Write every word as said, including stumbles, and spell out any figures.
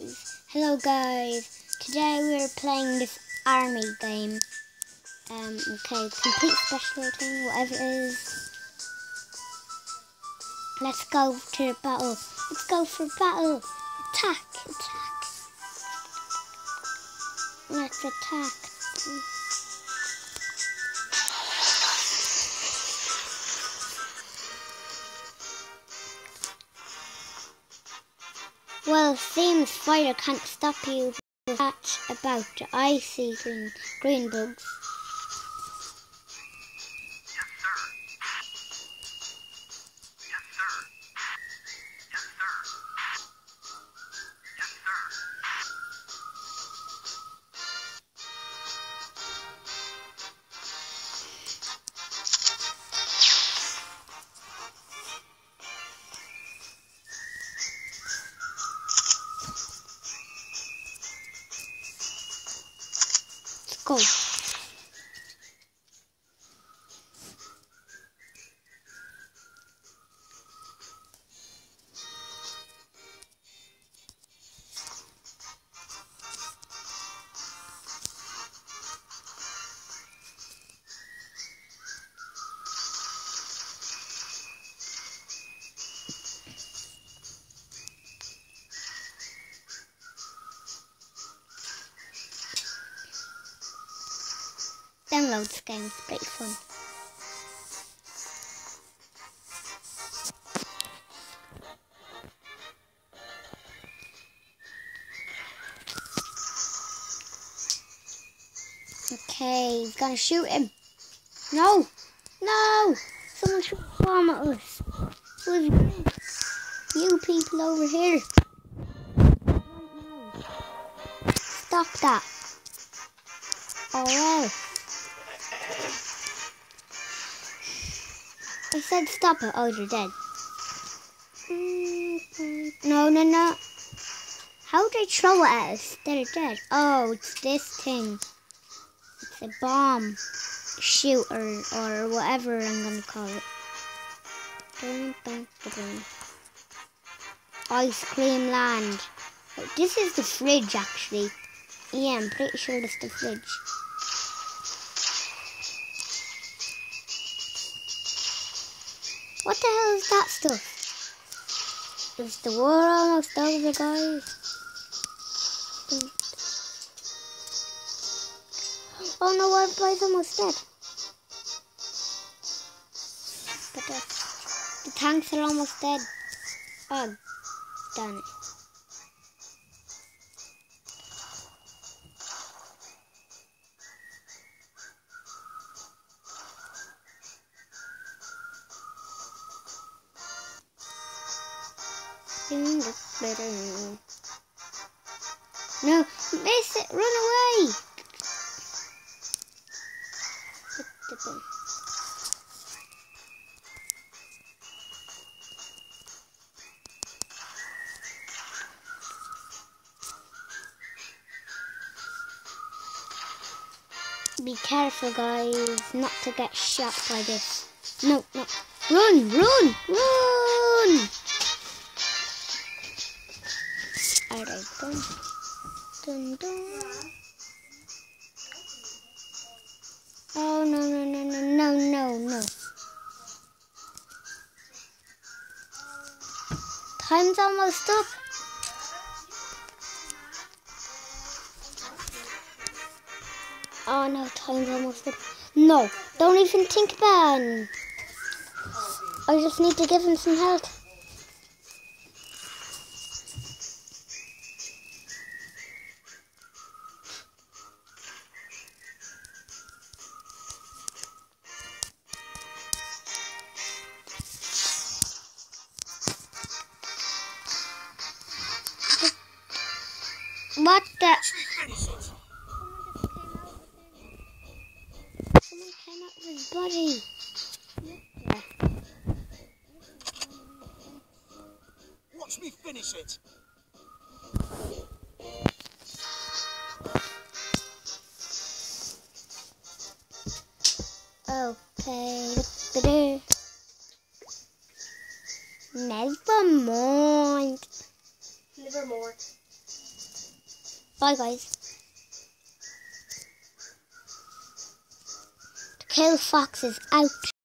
guys. Hello guys. Today we're playing this army game. Um, okay, complete special thing, whatever it is. Let's go to the battle. Let's go for battle. Attack, attack. Let's attack. Well, it seems fire can't stop you. Catch about the icy green, green bugs. Yes, sir. Yes, sir. Yes, sir. Yes, sir. Let's go. Download this game, it's pretty fun. Okay, he's gonna shoot him. No! No! Someone shoot a bomb at us. Who's you? You people over here. Stop that. Oh well. I said stop it. Oh, you're dead. No, no, no. How would I throw it at us? They're dead. Oh, it's this thing. It's a bomb shooter or whatever I'm going to call it. Dun, dun, dun, dun. Ice cream land. Oh, this is the fridge actually. Yeah, I'm pretty sure that's the fridge. What the hell is that stuff? Is the war almost over, guys? Oh no, our boy's almost dead. But the, the tanks are almost dead. Oh, damn it. No, miss it, run away! Be careful, guys, not to get shot by this. No, no, run, run, run! Alright, dun, dun, dun. Oh, no, no, no, no, no, no, no. Time's almost up. Oh, no, time's almost up. No, don't even think about it. I just need to give him some health. What the? Someone came out of his body. Watch me finish it. Okay. Never mind. Never more. Bye, guys. The kill fox is out.